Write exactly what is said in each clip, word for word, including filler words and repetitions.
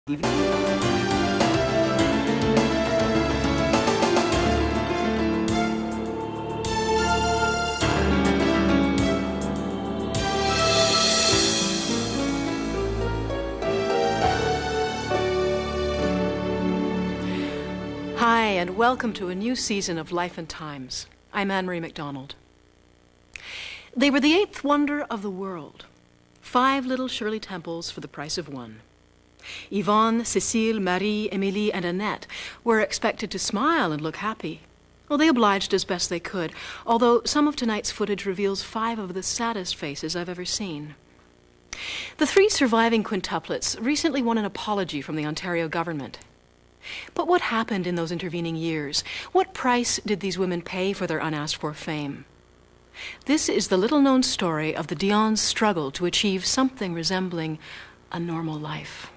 Hi, and welcome to a new season of Life and Times. I'm Anne-Marie MacDonald. They were the eighth wonder of the world. Five little Shirley Temples for the price of one. Yvonne, Cécile, Marie, Émilie, and Annette were expected to smile and look happy. Well, they obliged as best they could, although some of tonight's footage reveals five of the saddest faces I've ever seen. The three surviving quintuplets recently won an apology from the Ontario government. But what happened in those intervening years? What price did these women pay for their unasked-for fame? This is the little-known story of the Dion's struggle to achieve something resembling a normal life.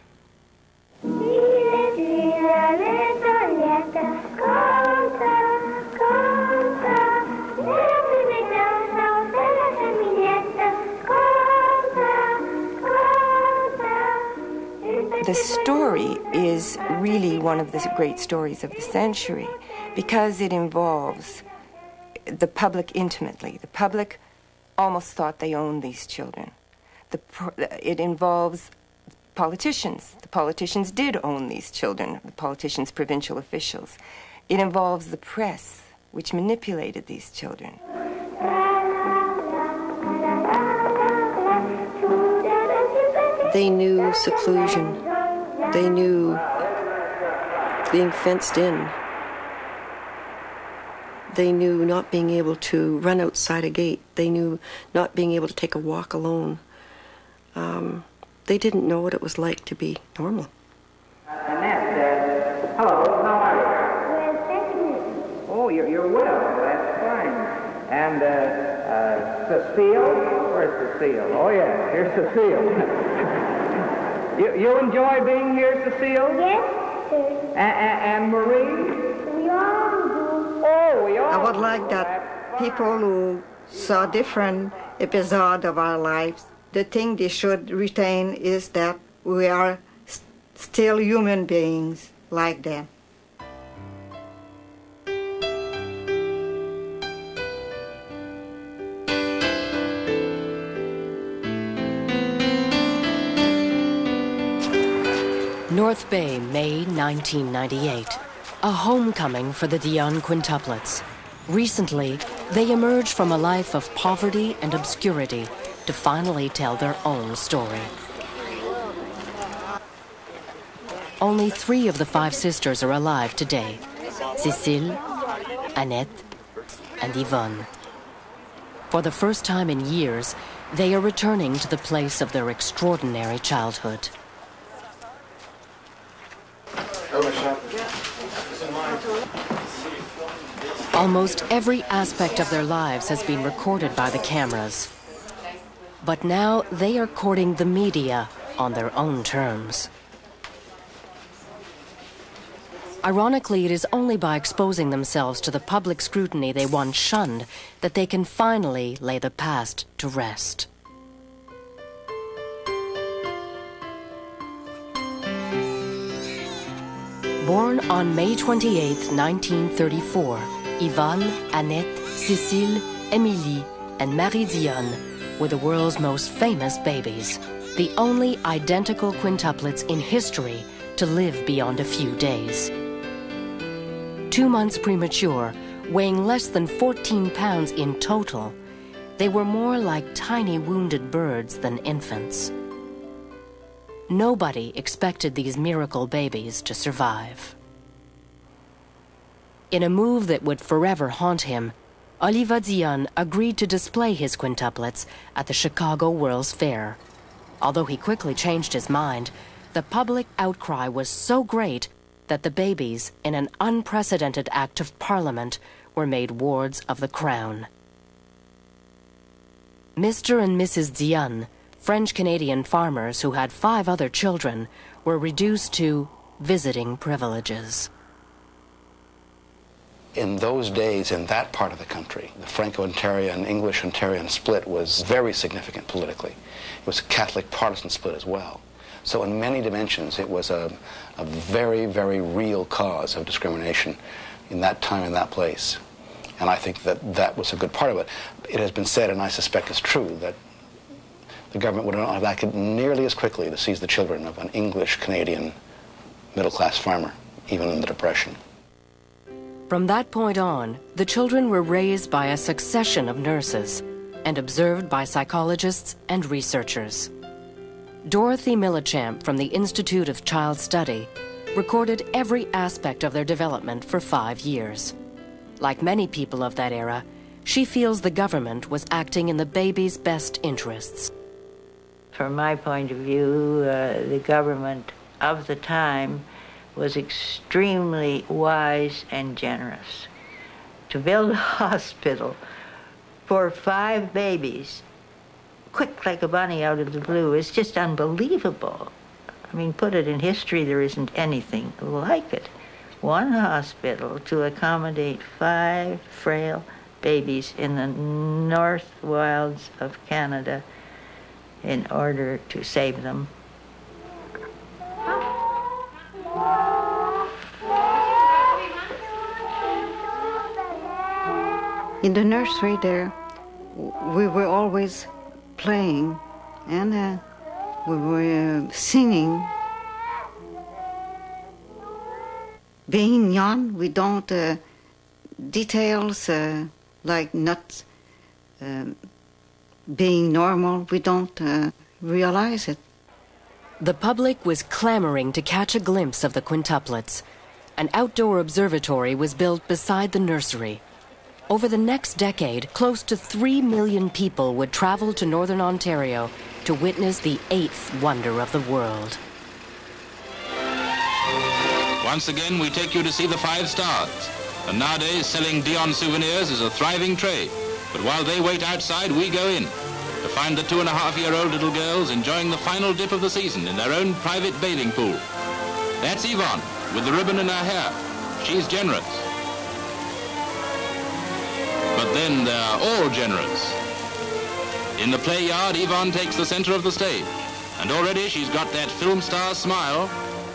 The story is really one of the great stories of the century because it involves the public intimately. The public almost thought they owned these children. The, it involves politicians. The politicians did own these children, the politicians, provincial officials. It involves the press, which manipulated these children. They knew seclusion. They knew being fenced in. They knew not being able to run outside a gate. They knew not being able to take a walk alone. Um, they didn't know what it was like to be normal. Annette, uh, hello, how are you? Well, thank you. Oh, you're, you're well, that's fine. And, uh, uh, Cecile? Where's Cecile? Oh, yeah, here's Cecile. You, you enjoy being here, Cecile? Yes, sir. A and Marie? We all do. Oh, we all I would like that people who saw different episodes of our lives, the thing they should retain is that we are st still human beings like them. North Bay, May nineteen ninety-eight. A homecoming for the Dion quintuplets. Recently, they emerged from a life of poverty and obscurity to finally tell their own story. Only three of the five sisters are alive today: Cécile, Annette, and Yvonne. For the first time in years, they are returning to the place of their extraordinary childhood. Almost every aspect of their lives has been recorded by the cameras. But now they are courting the media on their own terms. Ironically, it is only by exposing themselves to the public scrutiny they once shunned that they can finally lay the past to rest. Born on May twenty-eighth, nineteen thirty-four, Yvonne, Annette, Cécile, Émilie, and Marie Dion were the world's most famous babies, the only identical quintuplets in history to live beyond a few days. Two months premature, weighing less than fourteen pounds in total, they were more like tiny wounded birds than infants. Nobody expected these miracle babies to survive. In a move that would forever haunt him, Oliva Dion agreed to display his quintuplets at the Chicago World's Fair. Although he quickly changed his mind, the public outcry was so great that the babies, in an unprecedented act of parliament, were made wards of the crown. Mister and Missus Dion, French-Canadian farmers who had five other children, were reduced to visiting privileges. In those days, in that part of the country, the Franco-Ontarian, English-Ontarian split was very significant politically. It was a Catholic-Protestant split as well. So in many dimensions, it was a, a very, very real cause of discrimination in that time and that place. And I think that that was a good part of it. It has been said, and I suspect it's true, that the government would not have acted nearly as quickly to seize the children of an English-Canadian middle-class farmer, even in the Depression. From that point on, the children were raised by a succession of nurses and observed by psychologists and researchers. Dorothy Millichamp from the Institute of Child Study recorded every aspect of their development for five years. Like many people of that era, she feels the government was acting in the baby's best interests. From my point of view, uh, the government of the time was extremely wise and generous. To build a hospital for five babies, quick like a bunny out of the blue, is just unbelievable. I mean, put it in history, there isn't anything like it. One hospital to accommodate five frail babies in the north wilds of Canada in order to save them. In the nursery there, we were always playing, and uh, we were uh, singing. Being young, we don't uh, details uh, like not uh, being normal. We don't uh, realize it. The public was clamoring to catch a glimpse of the quintuplets. An outdoor observatory was built beside the nursery. Over the next decade, close to three million people would travel to Northern Ontario to witness the eighth wonder of the world. Once again, we take you to see the Five Stars. And nowadays, selling Dion souvenirs is a thriving trade. But while they wait outside, we go in to find the two and a half year old little girls enjoying the final dip of the season in their own private bathing pool. That's Yvonne, with the ribbon in her hair. She's generous. But then they're all generous. In the play yard, Yvonne takes the center of the stage. And already she's got that film star smile.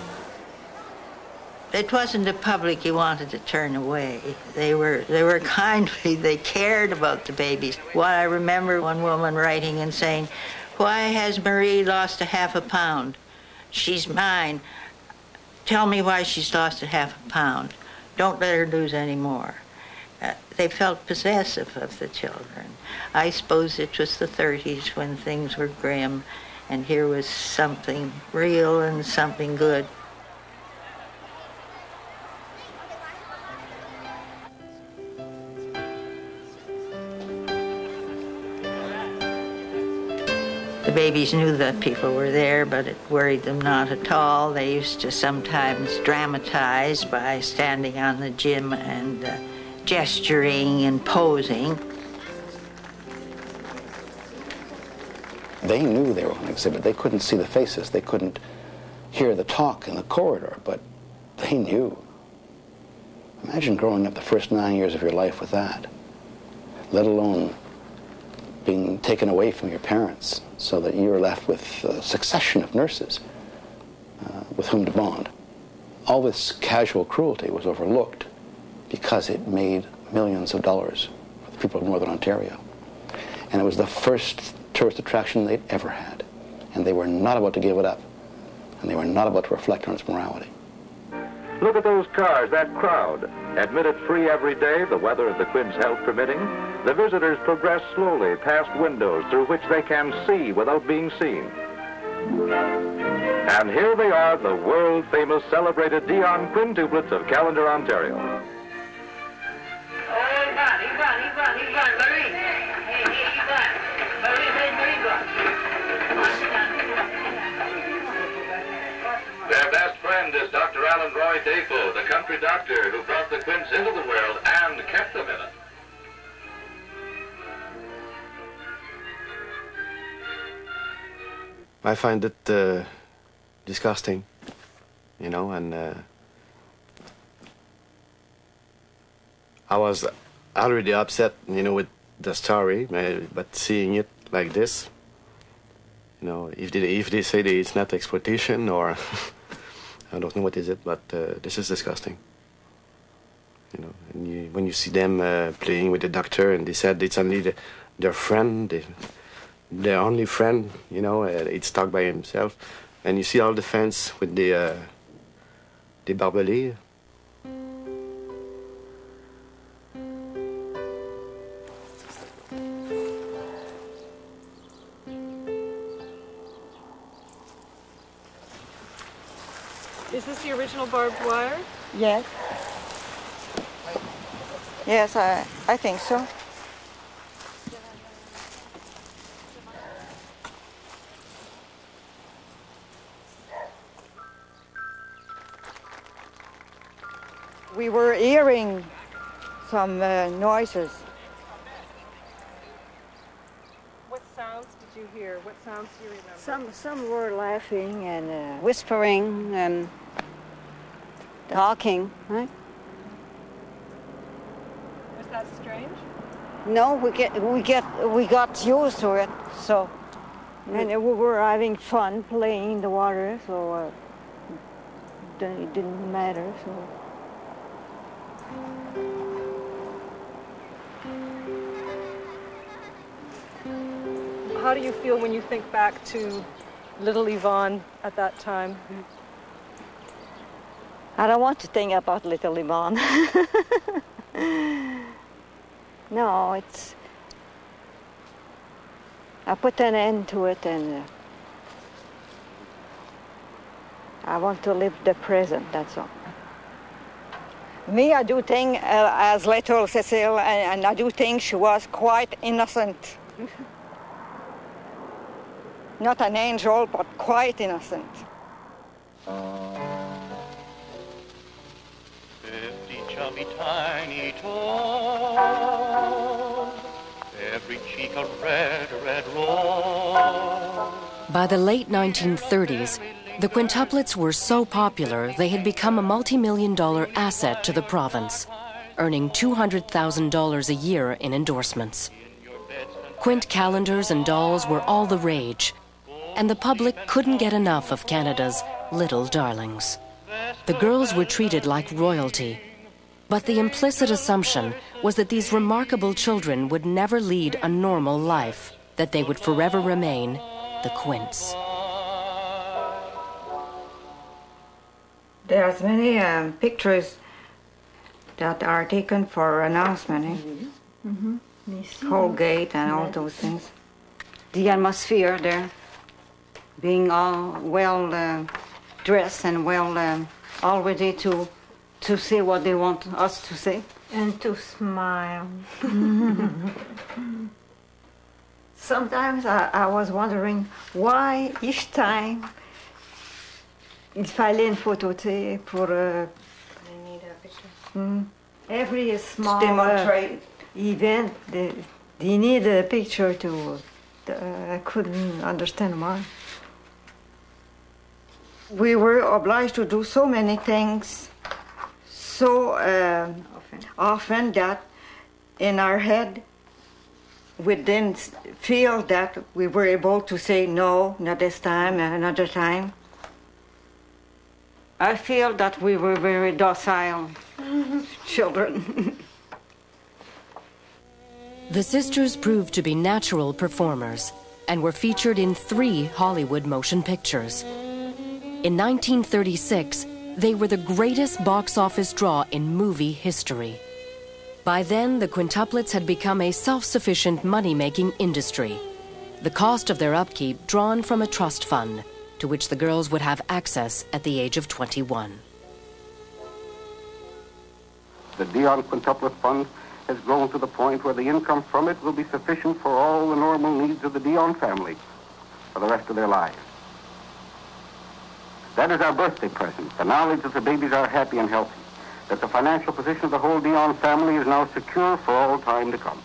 It wasn't the public you wanted to turn away. They were, they were kindly, they cared about the babies. What I remember one woman writing and saying, "Why has Marie lost a half a pound? She's mine. Tell me why she's lost a half a pound. Don't let her lose any more." Uh, they felt possessive of the children. I suppose it was the thirties when things were grim, and here was something real and something good. The babies knew that people were there, but it worried them not at all. They used to sometimes dramatize by standing on the gym and uh, gesturing and posing. They knew they were on exhibit. They couldn't see the faces. They couldn't hear the talk in the corridor, but they knew. Imagine growing up the first nine years of your life with that, let alone being taken away from your parents so that you were left with a succession of nurses uh, with whom to bond. All this casual cruelty was overlooked because it made millions of dollars for the people of Northern Ontario. And it was the first tourist attraction they'd ever had. And they were not about to give it up. And they were not about to reflect on its morality. Look at those cars, that crowd. Admitted free every day, the weather of the Quin's health permitting, the visitors progress slowly past windows through which they can see without being seen. And here they are, the world-famous celebrated Dion quintuplets of Callander, Ontario. Their best friend is Doctor Alan Roy Dafoe, the country doctor who brought the Quins into the world and kept them in it. I find it uh, disgusting, you know, and uh, I was already upset, you know, with the story, but seeing it like this, You know, if they, if they say that it's not exploitation or I don't know what is it, but uh, this is disgusting. You know, and you, when you see them uh, playing with the doctor, and they said it's only the, their friend, they, their only friend. You know, uh, it's stuck by himself, and you see all the fans with the uh, the barbelés. Is this the original barbed wire? Yes. Yes, I, I think so. We were hearing some uh, noises. What sounds did you hear? What sounds do you remember? Some, some were laughing and uh, whispering and talking, right? Was that strange? No, we get we get we got used to it. So, and we were having fun playing in the water. So, uh, it didn't matter. So. How do you feel when you think back to little Yvonne at that time? I don't want to think about little Yvonne. No, it's... I put an end to it, and uh, I want to live the present, that's all. Me, I do think uh, as little Cecile, and, and I do think she was quite innocent. Not an angel, but quite innocent. Fifty chubby tiny toes, every cheek a red, red rose. By the late nineteen thirties, the quintuplets were so popular they had become a multi-million dollar asset to the province, earning two hundred thousand dollars a year in endorsements. Quint calendars and dolls were all the rage, and the public couldn't get enough of Canada's little darlings. The girls were treated like royalty, but the implicit assumption was that these remarkable children would never lead a normal life, that they would forever remain the Quints. There's many um, pictures that are taken for announcement, eh? Mm-hmm. Colgate and all those things. The atmosphere there, being all well uh, dressed and well uh, all ready to to say what they want us to say. And to smile. Sometimes I, I was wondering why each time il fallait une photo, tu sais, pour uh, mm, every small uh, event, they, they need a picture to. Uh, I couldn't understand why. We were obliged to do so many things so uh, often. often that in our head we didn't feel that we were able to say no, not this time, another time. I feel that we were very docile children. The sisters proved to be natural performers and were featured in three Hollywood motion pictures. In nineteen thirty-six, they were the greatest box office draw in movie history. By then, the quintuplets had become a self-sufficient money-making industry, the cost of their upkeep drawn from a trust fund to which the girls would have access at the age of twenty-one. The Dionne Quintuplet Fund has grown to the point where the income from it will be sufficient for all the normal needs of the Dionne family for the rest of their lives. That is our birthday present, the knowledge that the babies are happy and healthy, that the financial position of the whole Dionne family is now secure for all time to come.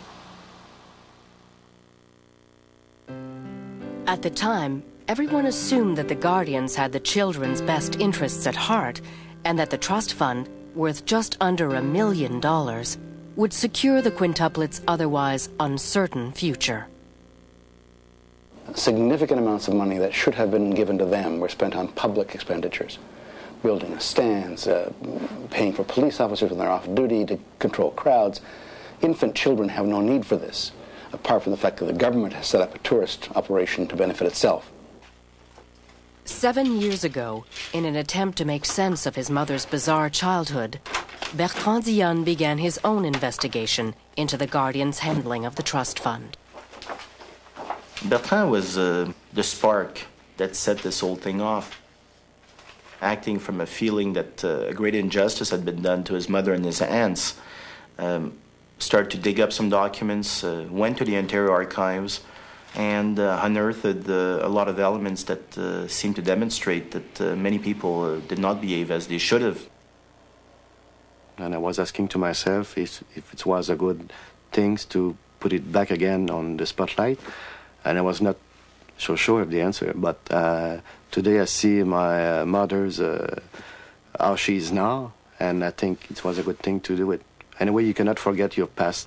At the time, everyone assumed that the guardians had the children's best interests at heart and that the trust fund, worth just under a million dollars, would secure the quintuplets' otherwise uncertain future. significant amounts of money that should have been given to them were spent on public expenditures. Building stands, uh, paying for police officers when they're off duty to control crowds. Infant children have no need for this, apart from the fact that the government has set up a tourist operation to benefit itself. Seven years ago, in an attempt to make sense of his mother's bizarre childhood, Bertrand Dionne began his own investigation into the Guardian's handling of the trust fund. Bertrand was uh, the spark that set this whole thing off. Acting from a feeling that uh, a great injustice had been done to his mother and his aunts, um, started to dig up some documents, uh, went to the Ontario Archives, and uh, unearthed uh, a lot of elements that uh, seemed to demonstrate that uh, many people uh, did not behave as they should have. And I was asking to myself if, if it was a good thing to put it back again on the spotlight, and I was not so sure of the answer. But uh, today I see my uh, mother's, uh, how she is now, and I think it was a good thing to do it. Anyway, you cannot forget your past.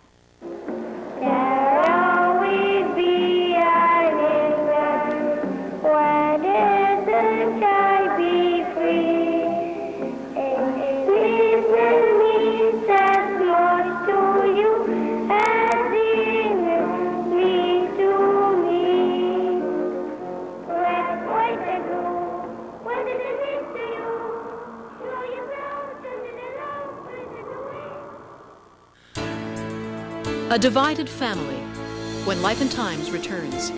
A divided family when Life and Times returns.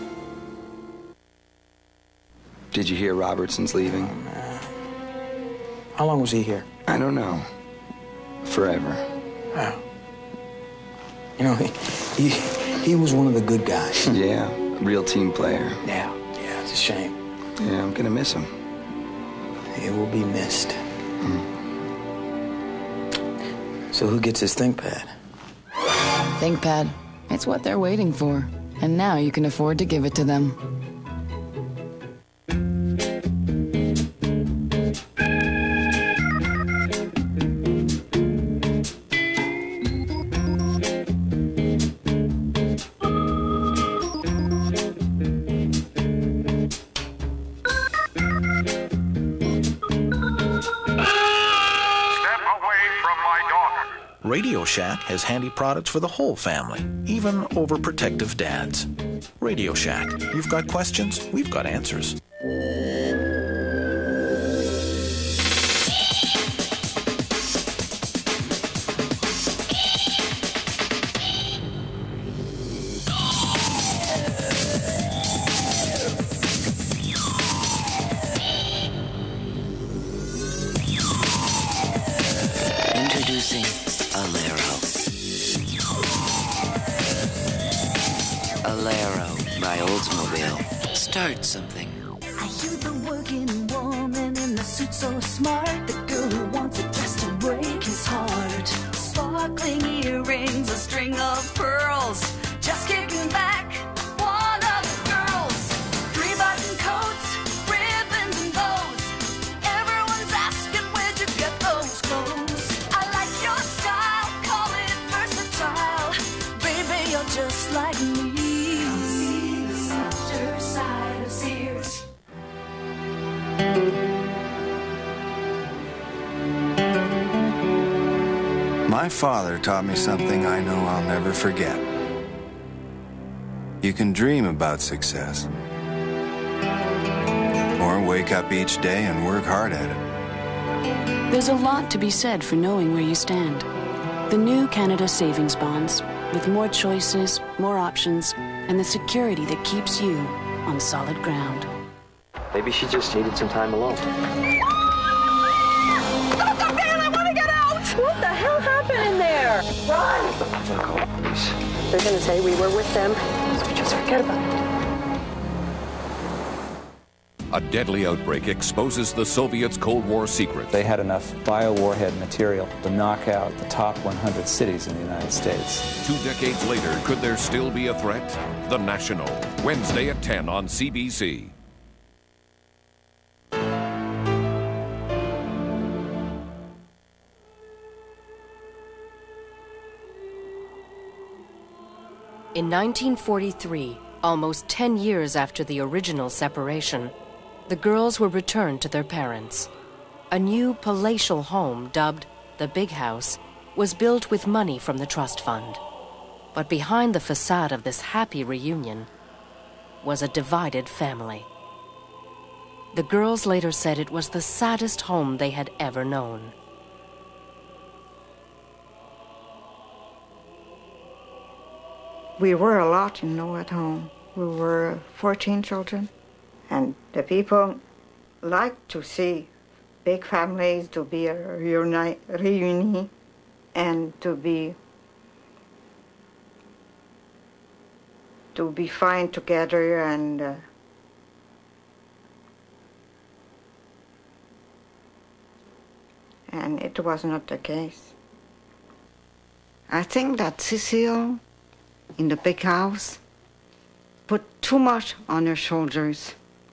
Did you hear Robertson's leaving? How long was he here? I don't know. Forever. Wow. You know, he, he, he was one of the good guys. Yeah, real team player. Yeah, yeah, it's a shame. Yeah, I'm gonna miss him. He will be missed. Mm. So who gets his ThinkPad? ThinkPad. It's what they're waiting for. And now you can afford to give it to them. Radio Shack has handy products for the whole family, even overprotective dads. Radio Shack. You've got questions, we've got answers. Introducing Alero. Alero by Oldsmobile. Start something. Are you the working woman in the suit so smart? The girl who wants it just to break his heart. Sparkling earrings, a string of pearls. Just kicking back, one of the girls. Three-button coats, ribbons and bows. Everyone's asking where'd you get those clothes. I like your style, call it versatile. Baby, you're just like me. Come see the softer side of Sears. My father taught me something I know I'll never forget. You can dream about success, or wake up each day and work hard at it. There's a lot to be said for knowing where you stand. The new Canada Savings Bonds, with more choices, more options, and the security that keeps you on solid ground. Maybe she just needed some time alone. What the hell happened in there? Run! I'm gonna call the police. They're gonna say we were with them, so just forget about it. A deadly outbreak exposes the Soviets' Cold War secrets. They had enough biowarhead material to knock out the top one hundred cities in the United States. Two decades later, could there still be a threat? The National, Wednesday at ten on C B C. In nineteen forty-three, Almost ten years after the original separation, the girls were returned to their parents. A new palatial home, dubbed the Big House, was built with money from the trust fund. But behind the facade of this happy reunion was a divided family. The girls later said it was the saddest home they had ever known. We were a lot, you know, at home. We were fourteen children, and the people liked to see big families, to be reuni reunited, and to be to be fine together, and uh, and it was not the case. I think that Cecile, in the Big House, put too much on her shoulders.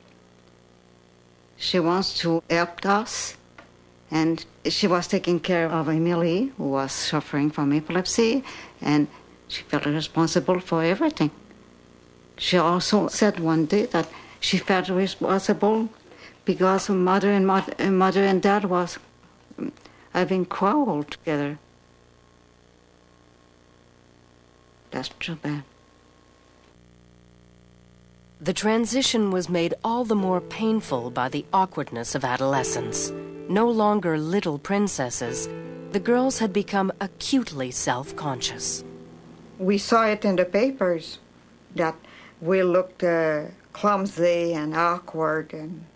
She wants to help us, and she was taking care of Emily, who was suffering from epilepsy, and she felt responsible for everything. She also said one day that she felt responsible because her mother and, mother, mother and dad was having quarreled together. That's too bad. The transition was made all the more painful by the awkwardness of adolescence. No longer little princesses, the girls had become acutely self-conscious. We saw it in the papers that we looked uh, clumsy and awkward, and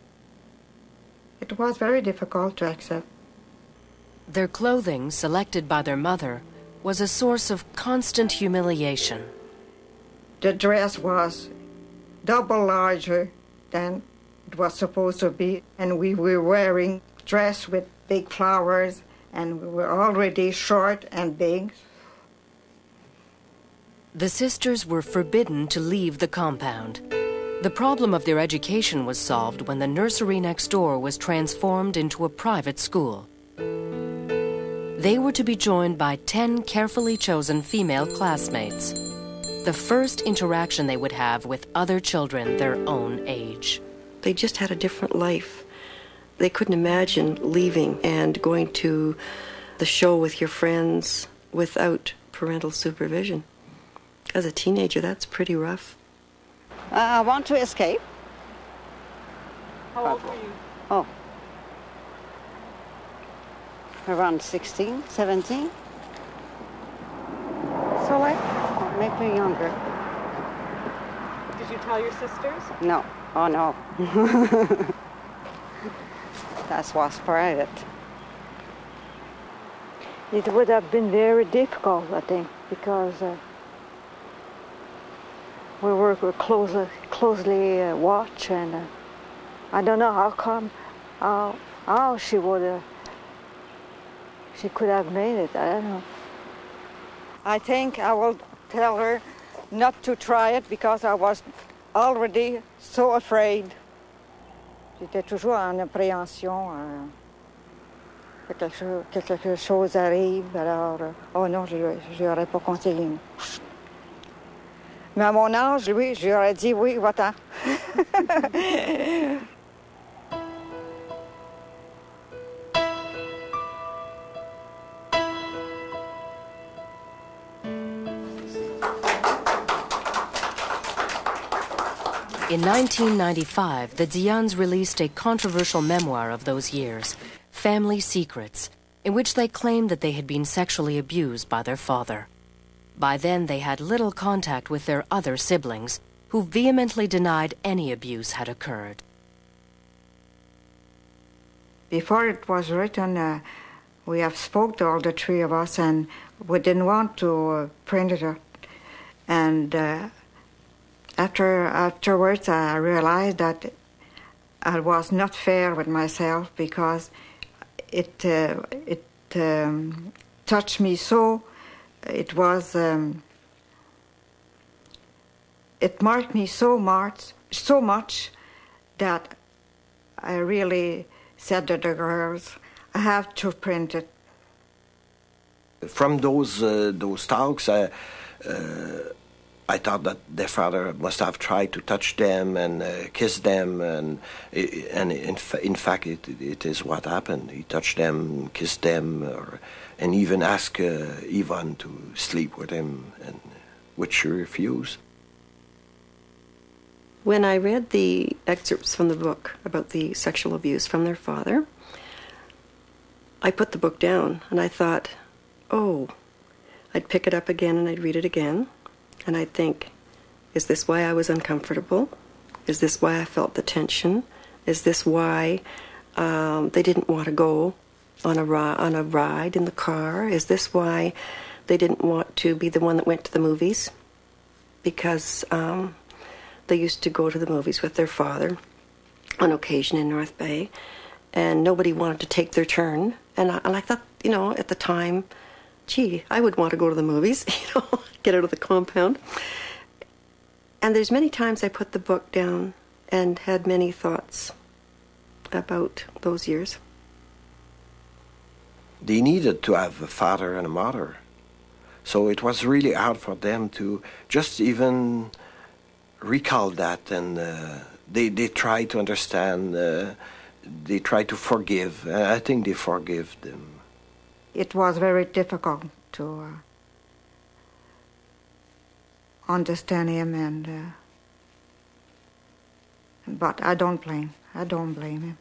it was very difficult to accept. Their clothing, selected by their mother, was a source of constant humiliation. The dress was double larger than it was supposed to be, and we were wearing dress with big flowers, and we were already short and big. The sisters were forbidden to leave the compound. The problem of their education was solved when the nursery next door was transformed into a private school. They were to be joined by ten carefully chosen female classmates, the first interaction they would have with other children their own age. They just had a different life. They couldn't imagine leaving and going to the show with your friends without parental supervision. As a teenager, that's pretty rough. Uh, I want to escape. How old were you? Oh. Around sixteen, seventeen. So like, maybe younger. Did you tell your sisters? No. Oh, no. That was private. It would have been very difficult, I think, because uh, we were closely, closely uh, watched, and uh, I don't know how come, how, how she would have, she could have made it. I don't know. I think I will tell her not to try it because I was already so afraid. J'étais toujours en appréhension. Euh, que quelque chose, que quelque chose arrive, alors, euh, oh non, je n'aurais pas conseillé. Mais à mon âge, oui, j'aurais dit oui, va-t'en. In nineteen ninety-five, the Dions released a controversial memoir of those years, Family Secrets, in which they claimed that they had been sexually abused by their father. By then, they had little contact with their other siblings, who vehemently denied any abuse had occurred. Before it was written, uh, we have spoke to all the three of us, and we didn't want to uh, print it out. And uh, after afterwards, I realized that I was not fair with myself because it uh, it um, touched me so. It was um, it marked me so much, so much that I really said to the girls, "I have to print it." From those uh, those talks, I, uh, I thought that their father must have tried to touch them and uh, kiss them, and and in, in fact, it, it is what happened. He touched them, kissed them, or, and even asked uh, Yvonne to sleep with him, and which she refused. When I read the excerpts from the book about the sexual abuse from their father, I put the book down and I thought, oh, I'd pick it up again and I'd read it again. And I'd think, is this why I was uncomfortable? Is this why I felt the tension? Is this why um, they didn't want to go on a, ri- on a ride in the car? Is this why they didn't want to be the one that went to the movies? Because um, they used to go to the movies with their father on occasion in North Bay, and nobody wanted to take their turn. And I, and I thought, you know, at the time, gee, I would want to go to the movies, you know, get out of the compound. And there's many times I put the book down and had many thoughts about those years. They needed to have a father and a mother. So it was really hard for them to just even recall that, and uh, they, they tried to understand, uh, they tried to forgive. Uh, I think they forgive them. It was very difficult to uh, understand him, and uh, but I don't blame. I don't blame him.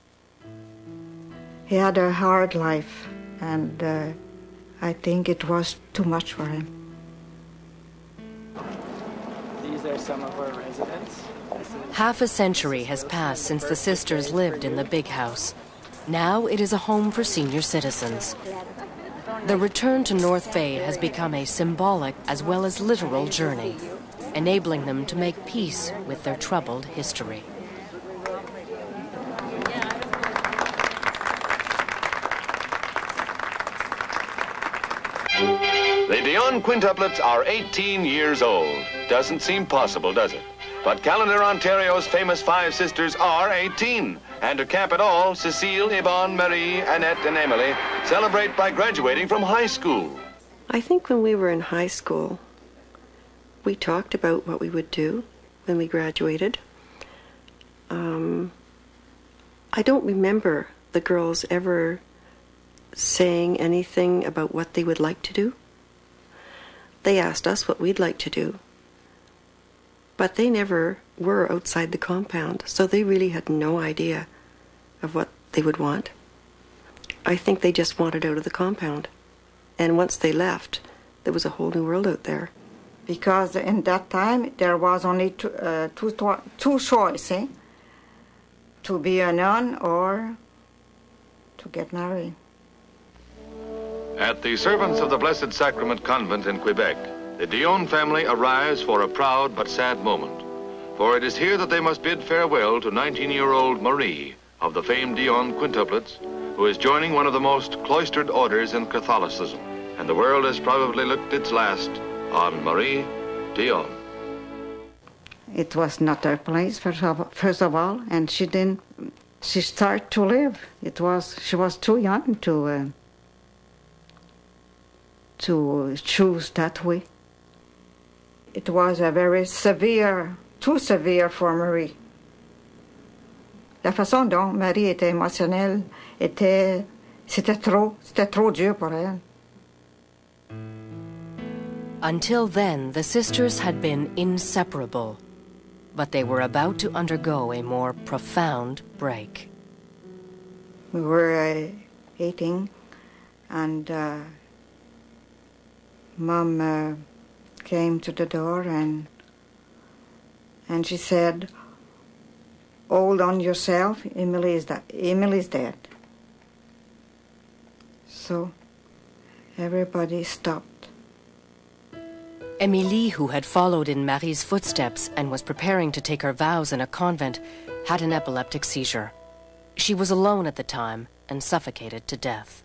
He had a hard life, and uh, I think it was too much for him. These are some of our residents. Half a century has passed since the sisters lived in the big house. Now it is a home for senior citizens. The return to North Bay has become a symbolic as well as literal journey, enabling them to make peace with their troubled history. The Dionne quintuplets are eighteen years old. Doesn't seem possible, does it? But Callander, Ontario's famous five sisters are eighteen. And to cap it all, Cecile, Yvonne, Marie, Annette, and Emily celebrate by graduating from high school. I think when we were in high school, we talked about what we would do when we graduated. Um, I don't remember the girls ever saying anything about what they would like to do. They asked us what we'd like to do, but they never were outside the compound, so they really had no idea of what they would want. I think they just wanted out of the compound, and once they left, there was a whole new world out there. Because in that time there was only two, uh, two, two choices, eh? To be a nun or to get married. At the Servants of the Blessed Sacrament Convent in Quebec, the Dionne family arrives for a proud but sad moment. For it is here that they must bid farewell to nineteen-year-old Marie of the famed Dionne quintuplets, who is joining one of the most cloistered orders in Catholicism. And the world has probably looked its last on Marie Dionne. It was not her place, first of, first of all, and she didn't, she started to live. It was, she was too young to, uh, to choose that way. It was a very severe, too severe for Marie. La façon dont Marie était émotionnelle, était, c'était trop, c'était trop dur pour elle. Until then, the sisters had been inseparable, but they were about to undergo a more profound break. We were uh, eating, and uh, Mom uh, came to the door, and and she said, "Hold on yourself, Emily is that Emily's dead." So everybody stopped. Emilie, who had followed in Marie's footsteps and was preparing to take her vows in a convent, had an epileptic seizure. She was alone at the time and suffocated to death.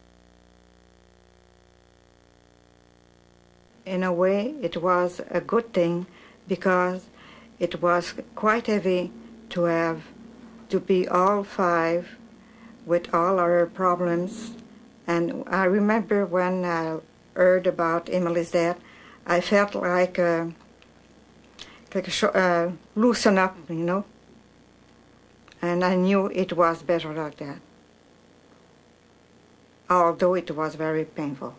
In a way, it was a good thing, because it was quite heavy to have to be all five with all our problems. And I remember when I heard about Emily's death, I felt like, uh, like a sh- uh, loosen up, you know. And I knew it was better like that, although it was very painful.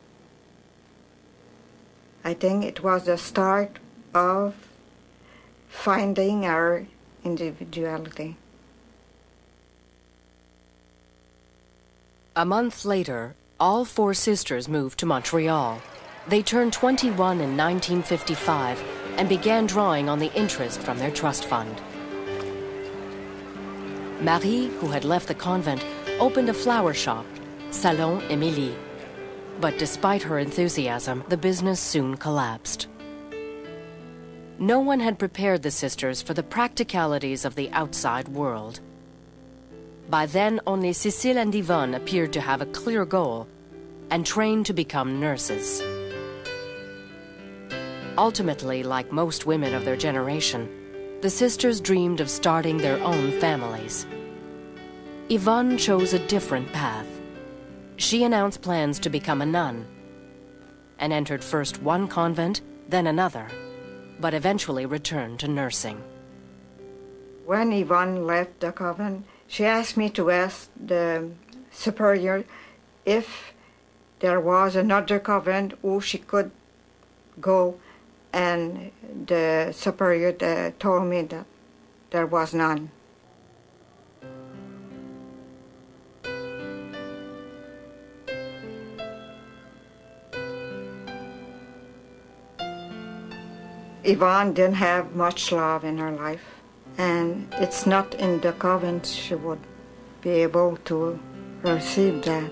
I think it was the start of finding our individuality. A month later, all four sisters moved to Montreal. They turned twenty-one in nineteen fifty-five and began drawing on the interest from their trust fund. Marie, who had left the convent, opened a flower shop, Salon Émilie. But despite her enthusiasm, the business soon collapsed. No one had prepared the sisters for the practicalities of the outside world. By then, only Cécile and Yvonne appeared to have a clear goal and trained to become nurses. Ultimately, like most women of their generation, the sisters dreamed of starting their own families. Yvonne chose a different path. She announced plans to become a nun and entered first one convent, then another, but eventually returned to nursing. When Yvonne left the convent, she asked me to ask the superior if there was another convent where she could go, and the superior uh, told me that there was none. Yvonne didn't have much love in her life, and it's not in the convent she would be able to receive that.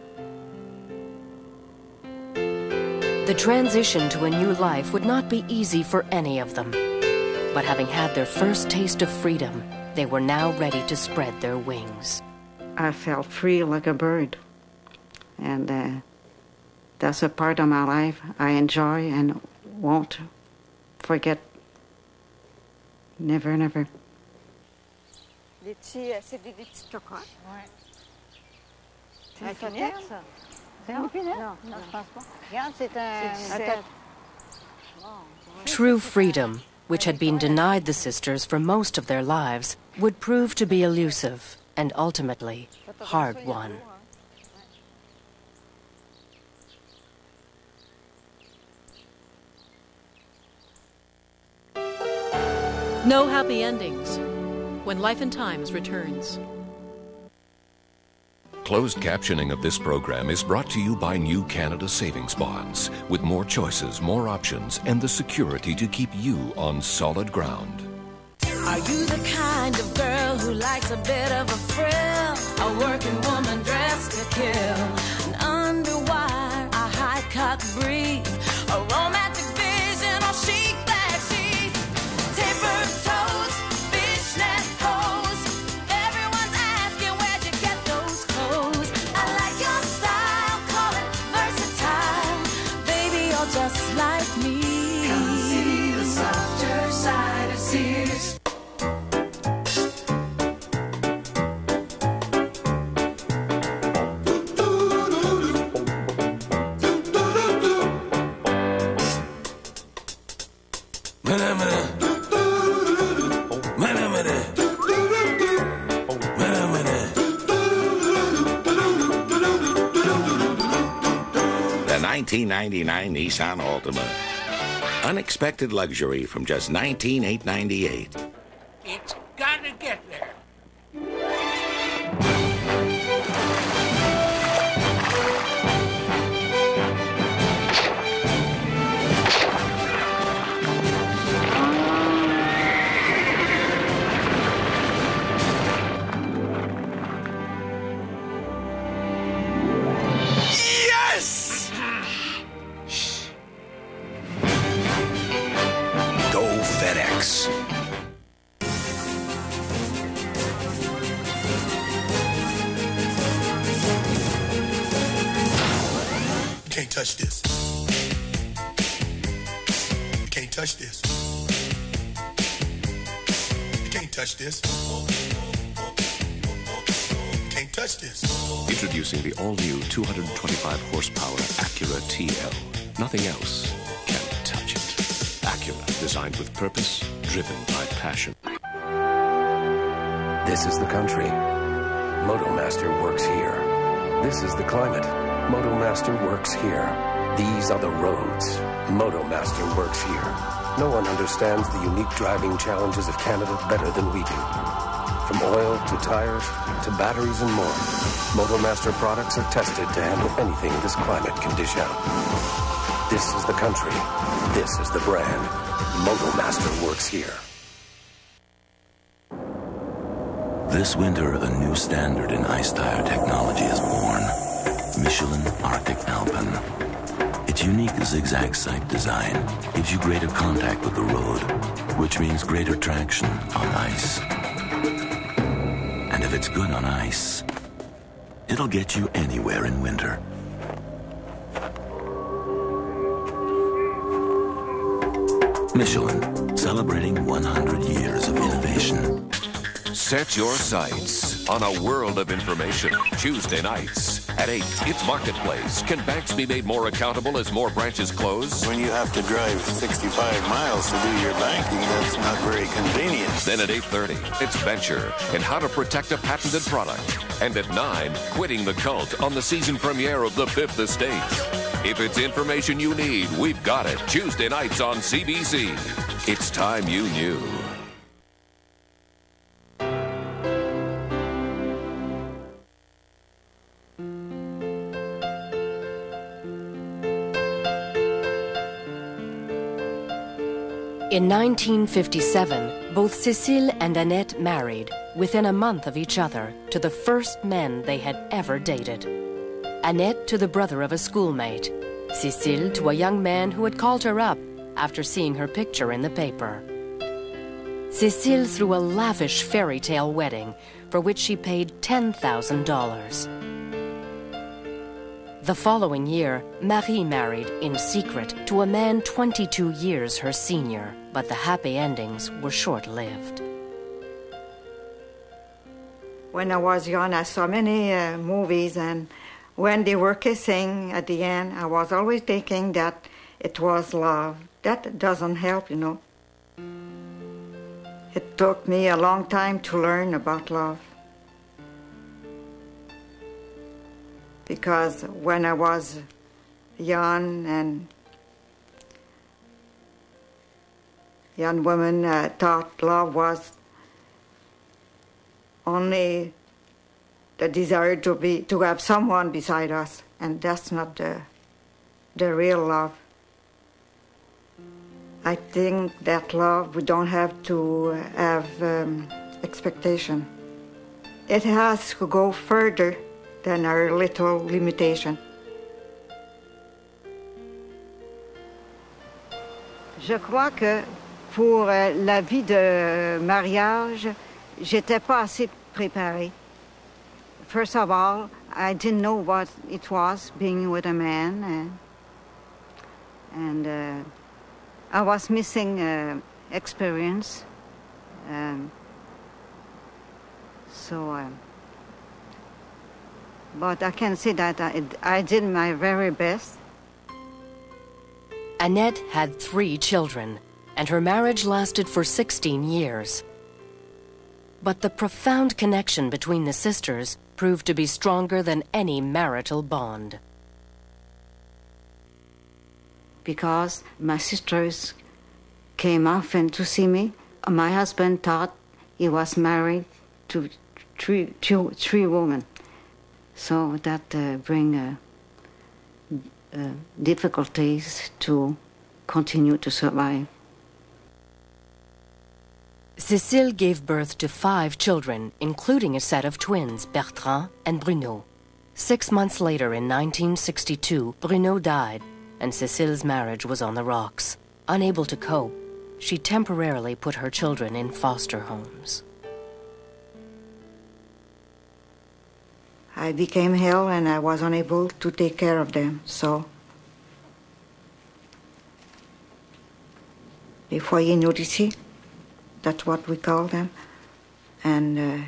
The transition to a new life would not be easy for any of them. But having had their first taste of freedom, they were now ready to spread their wings. I felt free like a bird. And uh, that's a part of my life I enjoy and won't forget. Never, never. Les petits, c'est des petits chocolats. Ouais. C'est une canette, ça? C'est une canette? Non, non, je pense pas. Regarde, c'est un... True freedom, which had been denied the sisters for most of their lives, would prove to be elusive and ultimately hard-won. No happy endings when Life and Times returns. Closed captioning of this program is brought to you by New Canada Savings Bonds, with more choices, more options, and the security to keep you on solid ground. Are you the kind of girl who likes a bit of a frill? A working woman dressed to kill? An underwire, a high-cut brief, a romantic vision, or chic black sheath? Tapered toes, fishnet hose. Everyone's asking where'd you get those clothes. I like your style, call it versatile. Baby, you're just like me. Come see the softer side of Sears. nineteen ninety-nine Nissan Altima. Unexpected luxury from just nineteen thousand eight hundred ninety-eight dollars. It's gotta get there. Touch this. You can't touch this. You can't touch this. You can't touch this. Introducing the all-new two hundred twenty-five horsepower Acura T L. Nothing else can Dracula, designed with purpose, driven by passion. This is the country. Motomaster works here. This is the climate. Motomaster works here. These are the roads. Motomaster works here. No one understands the unique driving challenges of Canada better than we do. From oil to tires to batteries and more, Motomaster products are tested to handle anything this climate can dish out. This is the country. This is the brand. Motomaster works here. This winter, a new standard in ice tire technology is born. Michelin Arctic Alpine. Its unique zigzag sight design gives you greater contact with the road, which means greater traction on ice. And if it's good on ice, it'll get you anywhere in winter. Michelin, celebrating one hundred years of innovation. Set your sights on a world of information. Tuesday nights at eight, it's Marketplace. Can banks be made more accountable as more branches close? When you have to drive sixty-five miles to do your banking, that's not very convenient. Then at eight thirty, it's Venture and how to protect a patented product. And at nine, Quitting the Cult on the season premiere of The Fifth Estate. If it's information you need, we've got it. Tuesday nights on C B C. It's time you knew. In nineteen fifty-seven, both Cécile and Annette married within a month of each other to the first men they had ever dated. Annette to the brother of a schoolmate, Cécile to a young man who had called her up after seeing her picture in the paper. Cécile threw a lavish fairy tale wedding for which she paid ten thousand dollars. The following year, Marie married in secret to a man twenty-two years her senior, but the happy endings were short-lived. When I was young, I saw many uh, movies, and when they were kissing at the end, I was always thinking that it was love. That doesn't help, you know. It took me a long time to learn about love. Because when I was young and young woman uh, thought love was only the desire to be to have someone beside us, and that's not the the real love. I think that love, we don't have to have um, expectation. It has to go further than our little limitation. Je crois que pour la vie de mariage, j'étais pas assez préparée. First of all, I didn't know what it was being with a man, and, and uh, I was missing uh, experience. Um, so. Uh, But I can say that I, I did my very best. Annette had three children, and her marriage lasted for sixteen years. But the profound connection between the sisters proved to be stronger than any marital bond. Because my sisters came often to see me, my husband thought he was married to three, two, three women. So that uh, bring uh, uh, difficulties to continue to survive. Cécile gave birth to five children, including a set of twins, Bertrand and Bruno. Six months later, in nineteen sixty-two, Bruno died, and Cécile's marriage was on the rocks. Unable to cope, she temporarily put her children in foster homes. I became ill and I was unable to take care of them, so les foyers nourriciers, that's what we call them, and uh,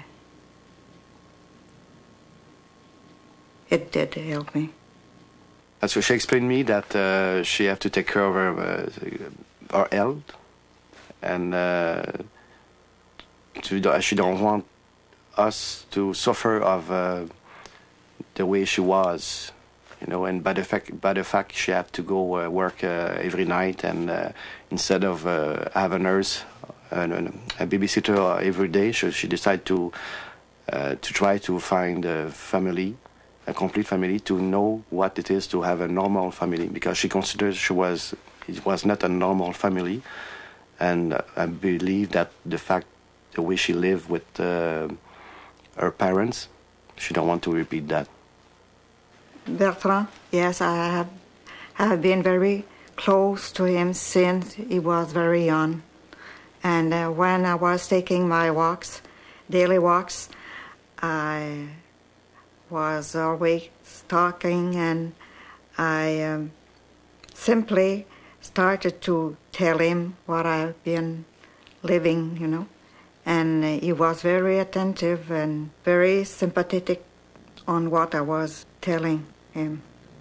it did help me. So she explained to me that uh, she had to take care of her uh, our health, and uh, to, she don't want us to suffer of uh, the way she was, you know, and by the fact, by the fact she had to go uh, work uh, every night, and uh, instead of uh, have a nurse, uh, a babysitter every day, she, she decided to uh, to try to find a family, a complete family, to know what it is to have a normal family, because she considers she was it was not a normal family, and I believe that the fact, the way she lived with uh, her parents, she don't want to repeat that. Bertrand, yes, I have, I have been very close to him since he was very young, and uh, when I was taking my walks, daily walks, I was always talking, and I um, simply started to tell him what I've been living, you know. And uh, he was very attentive and very sympathetic on what I was telling him.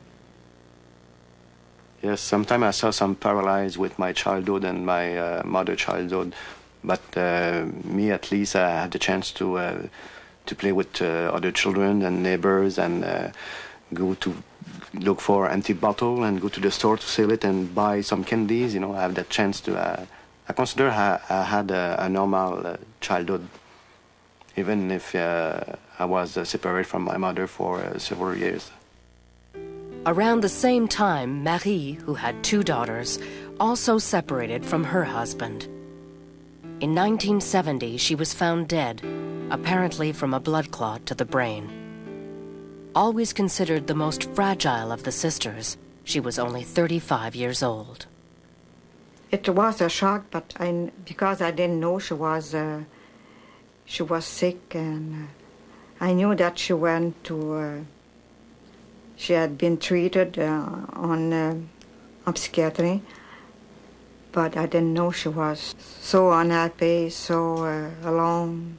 Yes, sometimes I saw some parallels with my childhood and my uh, mother childhood, but uh, me at least I had the chance to uh, to play with uh, other children and neighbors, and uh, go to look for empty bottle and go to the store to sell it and buy some candies. You know, I have that chance to. Uh, I consider I, I had a, a normal uh, childhood, even if uh, I was uh, separated from my mother for uh, several years. Around the same time, Marie, who had two daughters, also separated from her husband. In nineteen seventy, she was found dead, apparently from a blood clot to the brain. Always considered the most fragile of the sisters, she was only thirty-five years old. It was a shock, but I, because I didn't know she was uh, she was sick, and uh, I knew that she went to. Uh, she had been treated uh, on uh, on psychiatry, but I didn't know she was so unhappy, so uh, alone.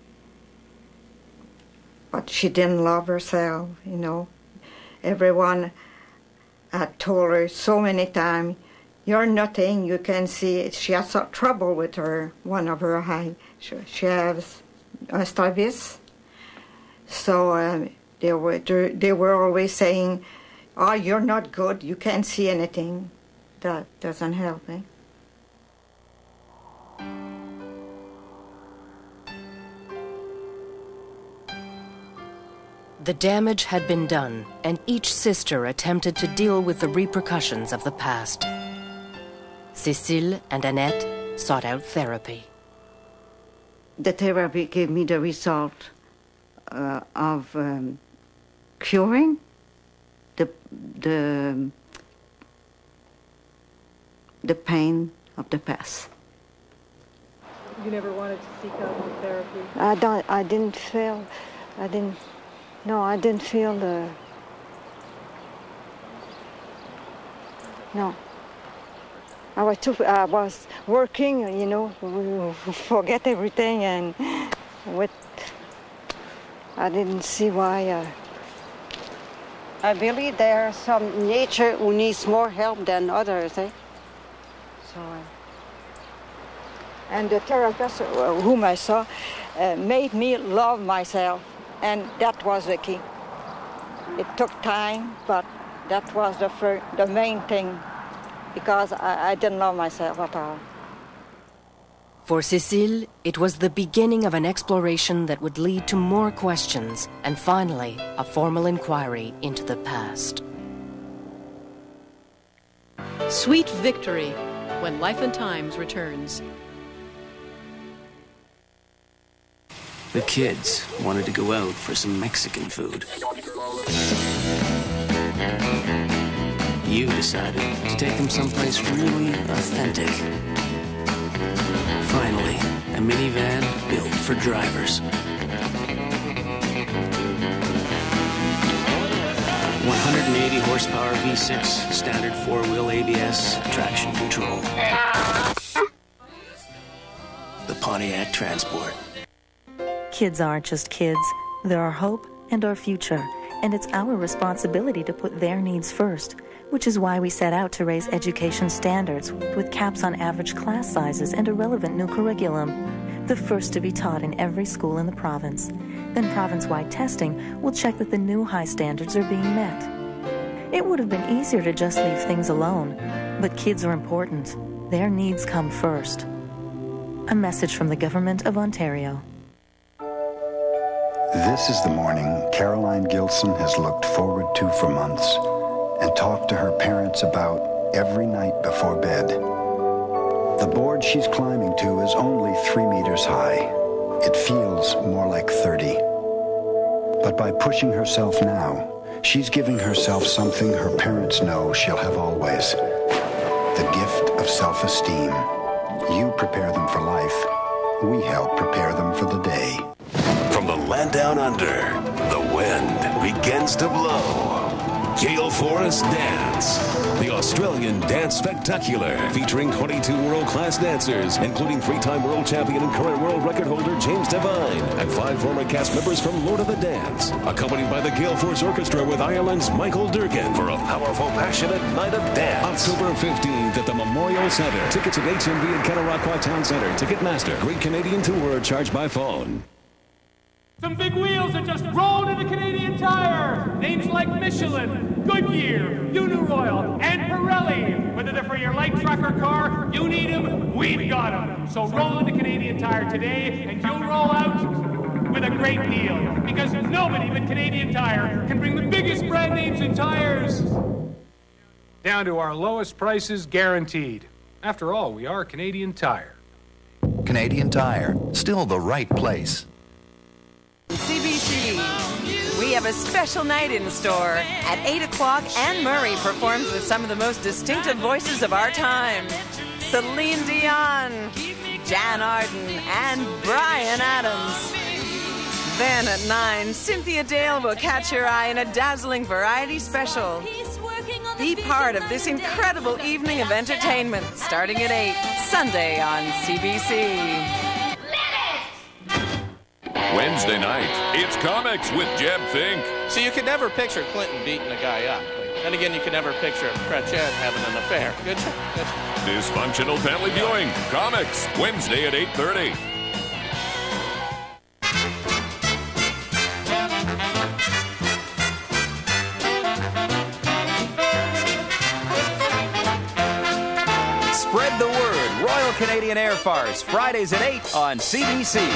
But she didn't love herself, you know. Everyone had told her so many times, "You're nothing, you can see it." She has some trouble with her, one of her eyes. She, she has a strabismus. So um, they were they were always saying, "Oh, you're not good, you can't see anything." That doesn't help me. The damage had been done, and each sister attempted to deal with the repercussions of the past. Cécile and Annette sought out therapy. The therapy gave me the result uh, of um, curing the, the, the pain of the past. You never wanted to seek out therapy? I, don't, I didn't feel, I didn't, no, I didn't feel the, no. I was too, I was working, you know, forget everything, and with, I didn't see why. Uh, I believe there are some nature who needs more help than others, eh? So, uh, and the therapist uh, whom I saw uh, made me love myself, and that was the key. It took time, but that was the first, the main thing. Because I, I didn't love myself at all. For Cécile, it was the beginning of an exploration that would lead to more questions and finally a formal inquiry into the past. Sweet victory when Life and Times returns. The kids wanted to go out for some Mexican food. You decided to take them someplace really authentic. Finally, a minivan built for drivers. one hundred eighty horsepower V six, standard four-wheel A B S, traction control. The Pontiac Transport. Kids aren't just kids. They're our hope and our future, and it's our responsibility to put their needs first. which is why we set out to raise education standards with caps on average class sizes and a relevant new curriculum, the first to be taught in every school in the province. Then province-wide testing will check that the new high standards are being met. It would have been easier to just leave things alone, but kids are important. Their needs come first. A message from the Government of Ontario. This is the morning Caroline Gilson has looked forward to for months and talked to her parents about every night before bed. The board she's climbing to is only three meters high. It feels more like thirty. But by pushing herself now, she's giving herself something her parents know she'll have always. The gift of self-esteem. You prepare them for life. We help prepare them for the day. From the land down under, the wind begins to blow. Gale Forest Dance, the Australian Dance Spectacular, featuring twenty-two world-class dancers, including three-time world champion and current world record holder James Devine, and five former cast members from Lord of the Dance, accompanied by the Gale Force Orchestra with Ireland's Michael Durkin for a powerful, passionate night of dance. October fifteenth at the Memorial Centre. Tickets at H M V and Kanawha Town Centre. Ticketmaster. Great Canadian Tour charged by phone. Some big wheels are just rolled into Canadian Tire. Names like Michelin, Goodyear, Uniroyal, and Pirelli. Whether they're for your light truck or car, you need them, we've got them. So roll into Canadian Tire today, and you'll roll out with a great deal. Because nobody but Canadian Tire can bring the biggest brand names in tires down to our lowest prices guaranteed. After all, we are Canadian Tire. Canadian Tire, still the right place. C B C, we have a special night in store. At eight o'clock, Anne Murray performs with some of the most distinctive voices of our time. Celine Dion, Jan Arden, and Bryan Adams. Then at nine, Cynthia Dale will catch your eye in a dazzling variety special. Be part of this incredible evening of entertainment starting at eight, Sunday on C B C. Wednesday night, it's Comics with Jeb Fink. So you could never picture Clinton beating a guy up. Then again, you could never picture Chrétien having an affair. Good job. Dysfunctional family viewing. Comics, Wednesday at eight thirty. Spread the word. Royal Canadian Air Force, Fridays at eight on C B C.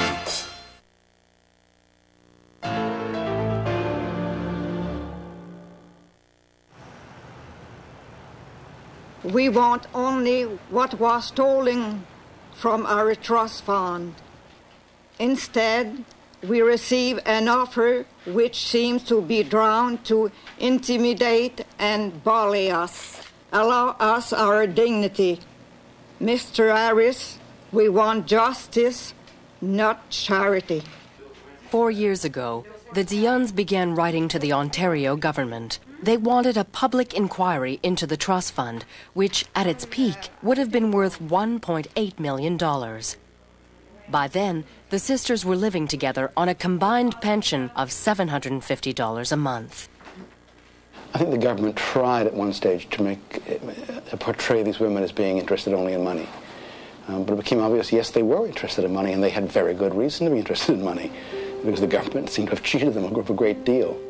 We want only what was stolen from our trust fund. Instead, we receive an offer which seems to be drawn to intimidate and bully us, allow us our dignity. Mister Harris, we want justice, not charity. Four years ago, the Dionnes began writing to the Ontario government. They wanted a public inquiry into the trust fund, which, at its peak, would have been worth one point eight million dollars. By then, the sisters were living together on a combined pension of seven hundred fifty dollars a month. I think the government tried at one stage to make to portray these women as being interested only in money. Um, but it became obvious, yes, they were interested in money, and they had very good reason to be interested in money, because the government seemed to have cheated them of a great deal.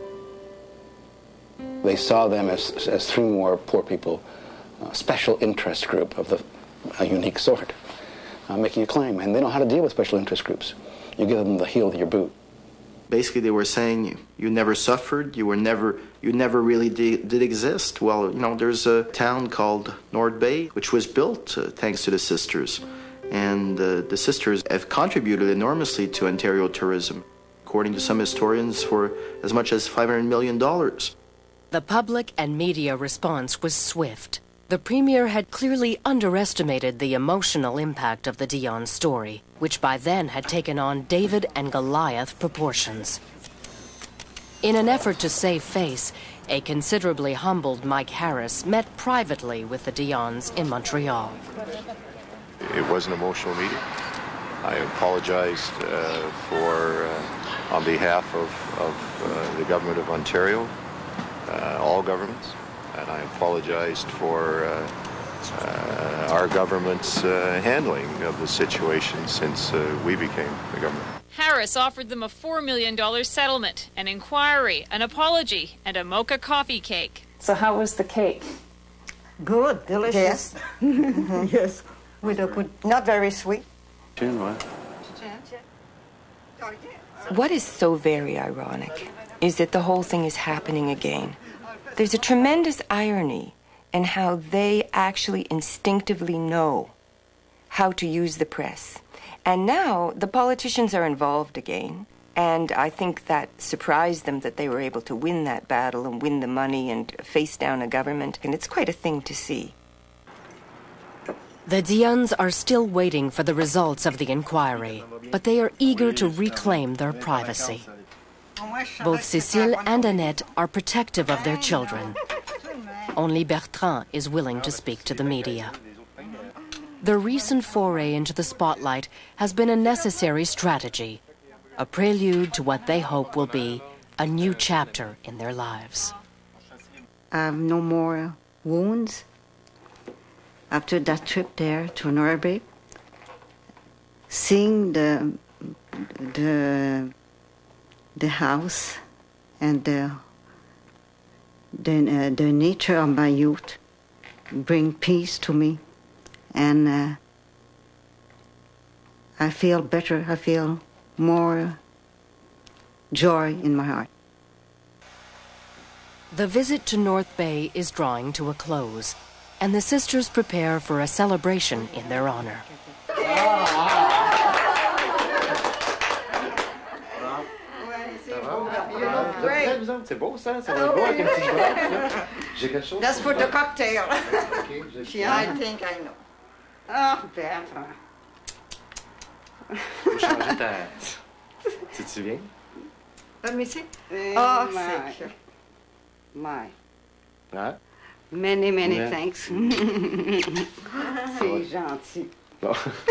They saw them as, as three more poor people, a special interest group of the, a unique sort, uh, making a claim. And they know how to deal with special interest groups. You give them the heel of your boot. Basically, they were saying you, you never suffered, you were never, you never really did, did exist. Well, you know, there's a town called North Bay, which was built uh, thanks to the sisters. And uh, the sisters have contributed enormously to Ontario tourism, according to some historians, for as much as five hundred million dollars. The public and media response was swift. The Premier had clearly underestimated the emotional impact of the Dionne story, which by then had taken on David and Goliath proportions. In an effort to save face, a considerably humbled Mike Harris met privately with the Dionnes in Montreal. It was an emotional meeting. I apologized uh, for, uh, on behalf of, of uh, the government of Ontario, uh, all governments. and I apologized for uh, uh, our government's uh, handling of the situation since uh, we became the government. Harris offered them a four million dollars settlement, an inquiry, an apology, and a mocha coffee cake. So how was the cake? Good, delicious. Yes. Yes, with a good, Not very sweet. What is so very ironic is that the whole thing is happening again. There's a tremendous irony in how they actually instinctively know how to use the press. And now the politicians are involved again. And I think that surprised them that they were able to win that battle and win the money and face down a government. And it's quite a thing to see. The Dionnes are still waiting for the results of the inquiry, but they are eager to reclaim their privacy. Both Cécile and Annette are protective of their children. Only Bertrand is willing to speak to the media. Their recent foray into the spotlight has been a necessary strategy, a prelude to what they hope will be a new chapter in their lives. I have no more wounds. After that trip there to Nuremberg, seeing the the the house and the the, uh, the nature of my youth bring peace to me, and uh, I feel better. I feel more joy in my heart. The visit to North Bay is drawing to a close, and the sisters prepare for a celebration in their honor. That's for the cocktail. I think I know. Oh, Bertrand. Tu te souviens? Let me see. Oh, my. thank you. My. Hein? Many, many Yeah. thanks. C'est gentil. Bon.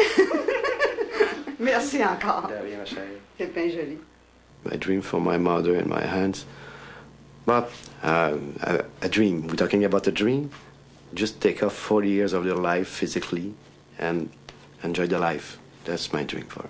Merci encore. De rien, ma chérie. C'est bien joli. I dream for my mother in my hands. But uh, a, a dream, we're talking about a dream. Just take off forty years of your life physically and enjoy the life. That's my dream for her.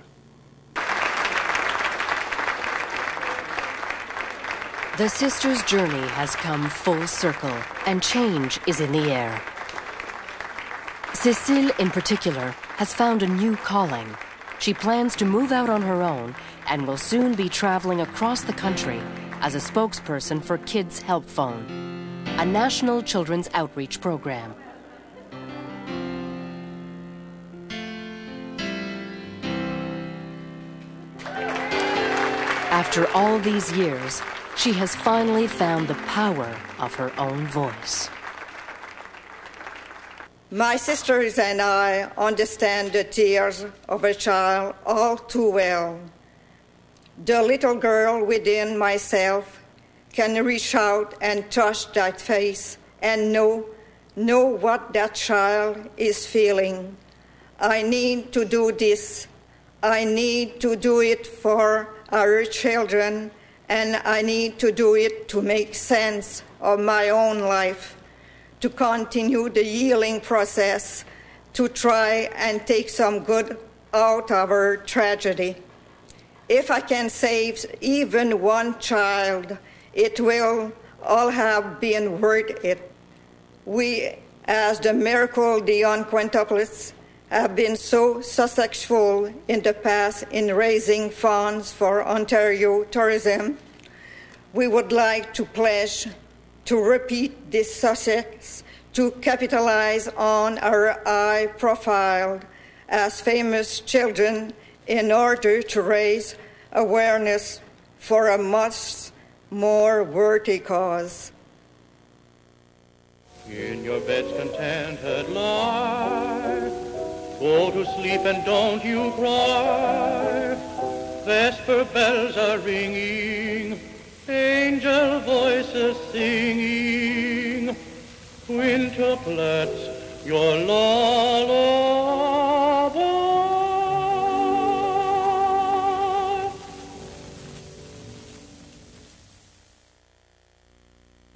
The sisters' journey has come full circle, and change is in the air. Cécile, in particular, has found a new calling. She plans to move out on her own and will soon be traveling across the country as a spokesperson for Kids Help Phone, a national children's outreach program. After all these years, she has finally found the power of her own voice. My sisters and I understand the tears of a child all too well. The little girl within myself can reach out and touch that face and know, know what that child is feeling. I need to do this. I need to do it for our children, and I need to do it to make sense of my own life, to continue the healing process, to try and take some good out of our tragedy. If I can save even one child, it will all have been worth it. We, as the Miracle Dionne quintuplets, have been so successful in the past in raising funds for Ontario tourism. We would like to pledge to repeat this success, to capitalize on our high profile as famous children in order to raise awareness for a much more worthy cause. In your bed's contented lie, go to sleep and don't you cry. Vesper bells are ringing, angel voices singing, quintuplets, your lullaby.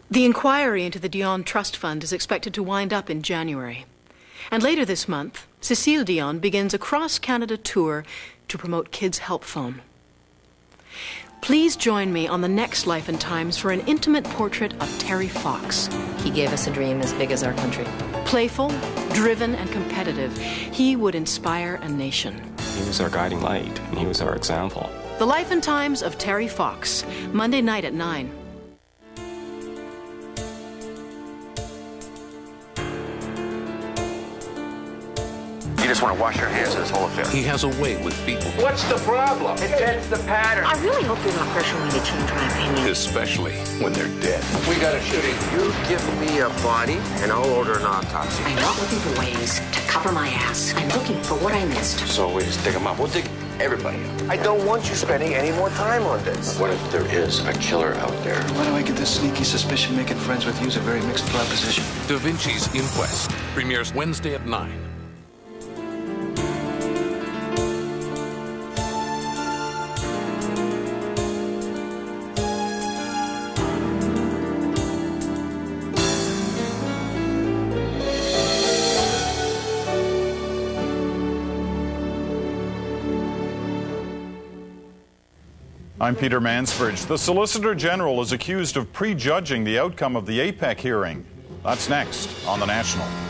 The inquiry into the Dion Trust Fund is expected to wind up in January. And later this month, Cécile Dion begins a cross-Canada tour to promote Kids Help Phone. Please join me on the next Life and Times for an intimate portrait of Terry Fox. He gave us a dream as big as our country. Playful, driven, and competitive, he would inspire a nation. He was our guiding light, and he was our example. The Life and Times of Terry Fox, Monday night at nine. You just want to wash your hands of this whole affair. He has a way with people. What's the problem? It tends the pattern. I really hope you're not pressuring me to change my opinion. Especially when they're dead. We got a shooting. You give me a body, and I'll order an autopsy. I'm not looking for ways to cover my ass. I'm looking for what I missed. So we just dig them up. We'll dig everybody up. I don't want you spending any more time on this. What if there is a killer out there? Why do I get this sneaky suspicion making friends with you is a very mixed proposition? Da Vinci's Inquest premieres Wednesday at nine. I'm Peter Mansbridge. The Solicitor General is accused of prejudging the outcome of the A P E C hearing. That's next on The National.